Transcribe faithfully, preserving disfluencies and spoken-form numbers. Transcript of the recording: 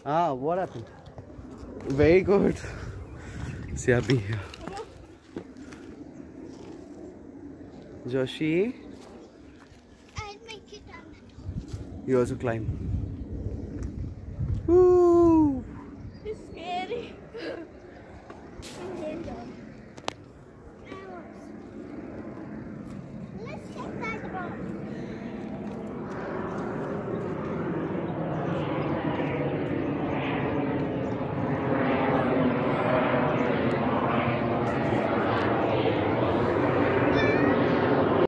Ah, what happened? Very good. See, I'll be here. Joshi, I'll make it up. you also climb.